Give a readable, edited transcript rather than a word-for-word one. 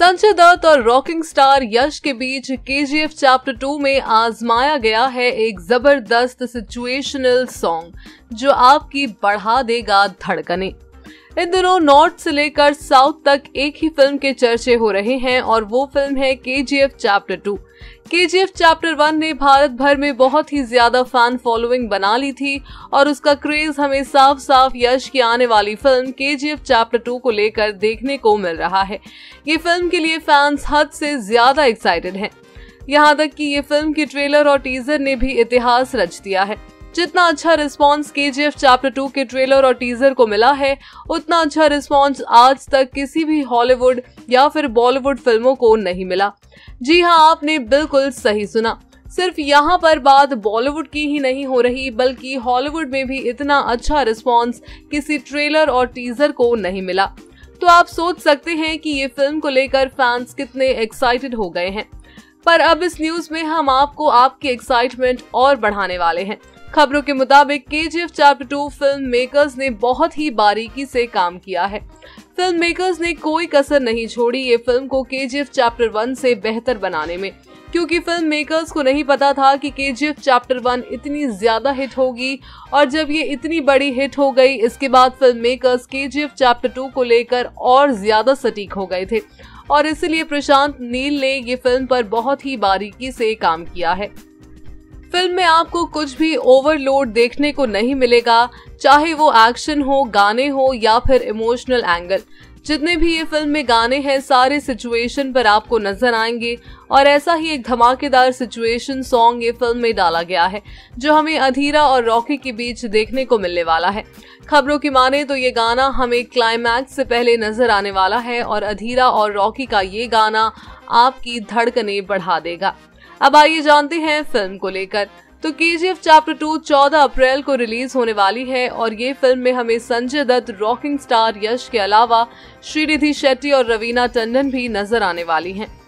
संजय दत्त और rocking star Yash के बीच KGF chapter 2 में आजमाया गया है एक जबरदस्त सिचुएशनल सॉन्ग जो आपकी बढ़ा देगा धड़कने। इन दिनों नॉर्थ से लेकर साउथ तक एक ही फिल्म के चर्चे हो रहे हैं और वो फिल्म है केजीएफ चैप्टर 2। केजीएफ चैप्टर 1 ने भारत भर में बहुत ही ज्यादा फैन फॉलोइंग बना ली थी और उसका क्रेज हमें साफ साफ यश की आने वाली फिल्म केजीएफ चैप्टर 2 को लेकर देखने को मिल रहा है। ये फिल्म के लिए फैंस हद से ज्यादा एक्साइटेड हैं। यहाँ तक कि ये फिल्म की ट्रेलर और टीजर ने भी इतिहास रच दिया है। जितना अच्छा रिस्पांस केजीएफ चैप्टर 2 के ट्रेलर और टीजर को मिला है, उतना अच्छा रिस्पांस आज तक किसी भी हॉलीवुड या फिर बॉलीवुड फिल्मों को नहीं मिला। जी हाँ, आपने बिल्कुल सही सुना। सिर्फ यहाँ पर बात बॉलीवुड की ही नहीं हो रही, बल्कि हॉलीवुड में भी इतना अच्छा रिस्पांस किसी ट्रेलर और टीजर को नहीं मिला। तो आप सोच सकते हैं कि ये फिल्म को लेकर फैंस कितने एक्साइटेड हो गए हैं। पर अब इस न्यूज में हम आपको आपकी एक्साइटमेंट और बढ़ाने वाले हैं। खबरों के मुताबिक केजीएफ चैप्टर 2 फिल्म मेकर्स ने बहुत ही बारीकी से काम किया है। फिल्म मेकर्स ने कोई कसर नहीं छोड़ी ये फिल्म को केजीएफ चैप्टर 1 से बेहतर बनाने में, क्योंकि फिल्म मेकर्स को नहीं पता था कि केजीएफ चैप्टर 1 इतनी ज्यादा हिट होगी और जब ये इतनी बड़ी हिट हो गई, इसके बाद फिल्म मेकर्स केजीएफ चैप्टर 2 को लेकर और ज्यादा सटीक हो गए थे और इसलिए प्रशांत नील ने ये फिल्म पर बहुत ही बारीकी से काम किया है। फिल्म में आपको कुछ भी ओवरलोड देखने को नहीं मिलेगा, चाहे वो एक्शन हो, गाने हो या फिर इमोशनल एंगल। जितने भी ये फिल्म में गाने हैं सारे सिचुएशन पर आपको नजर आएंगे और ऐसा ही एक धमाकेदार सिचुएशन सॉन्ग ये फिल्म में डाला गया है जो हमें अधीरा और रॉकी के बीच देखने को मिलने वाला है। खबरों की माने तो ये गाना हमें क्लाइमैक्स से पहले नजर आने वाला है और अधीरा और रॉकी का ये गाना आपकी धड़कनें बढ़ा देगा। अब आइए जानते हैं फिल्म को लेकर। तो केजीएफ चैप्टर 2 14 अप्रैल को रिलीज होने वाली है और ये फिल्म में हमें संजय दत्त, रॉकिंग स्टार यश के अलावा श्रीनिधि शेट्टी और रवीना टंडन भी नजर आने वाली हैं।